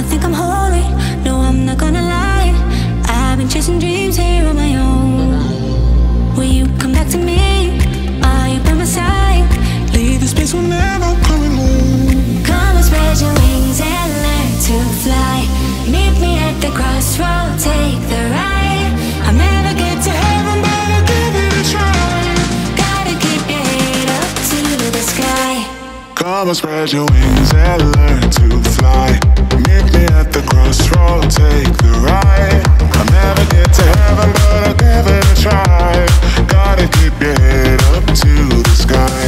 think I'm holy. No, I'm not gonna lie. I've been chasing dreams here on my own. Will you come back to me? Are you by my side? Leave this place, we're never coming home. Come and spread your wings and learn to fly. Meet me at the crossroad, take the ride. I'll never get to heaven, but I'll give it a try. Gotta keep your head up to the sky. Come and spread your wings and learn to fly. Meet me at the crossroad, take the ride. I'll never get to heaven, but I'll give it a try. Gotta keep your head up to the sky.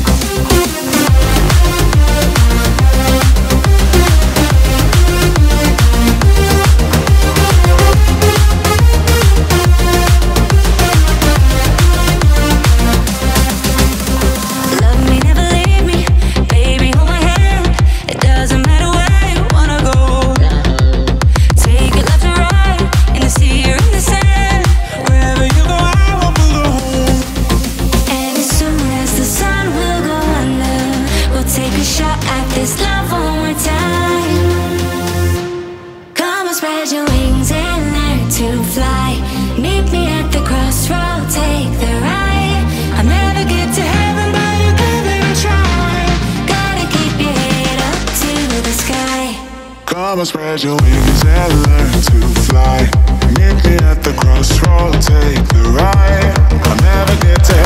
Come and spread your wings and learn to fly. Meet me at the crossroad, take the ride. I'll never get to